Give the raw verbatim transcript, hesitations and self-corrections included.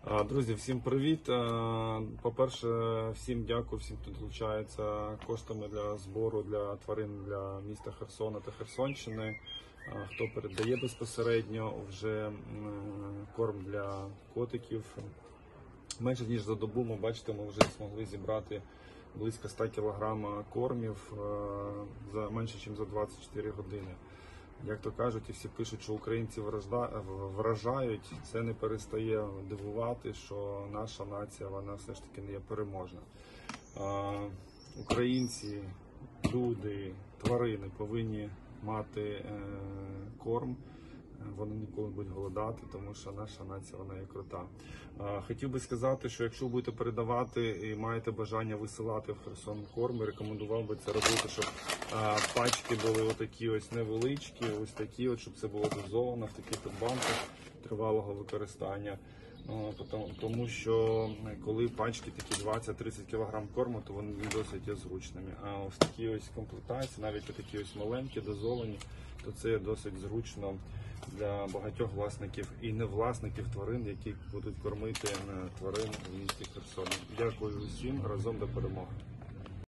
А, Друзі, всім привіт! А, По-перше, всім дякую, всім, хто долучається коштами для збору для тварин для міста Херсона та Херсонщини, а, хто передає безпосередньо вже м, корм для котиків. Менше ніж за добу, ми бачите, ми вже змогли зібрати близько ста кілограмів кормів а, за менше, ніж за двадцять чотири години. Як то кажуть, і всі пишуть, що українці вражають, це не перестає дивувати, що наша нація, вона все ж таки не є переможна. Українці, люди, тварини повинні мати е, корм, вони ніколи не будуть голодати, тому що наша нація, вона є крута. Хотів би сказати, що якщо ви будете передавати і маєте бажання висилати в Херсон корм, рекомендував би це робити, щоб пачки були отакі ось невеличкі, ось такі, от, щоб це було дозовано в таких от банках тривалого використання. Тому що коли пачки такі двадцять-тридцять кілограм корму, то вони досить є зручними. А ось такі ось комплектації, навіть такі ось маленькі, дозовані, то це досить зручно для багатьох власників і не власників тварин, які будуть кормити тварин в місті Херсон. Дякую усім, разом до перемоги.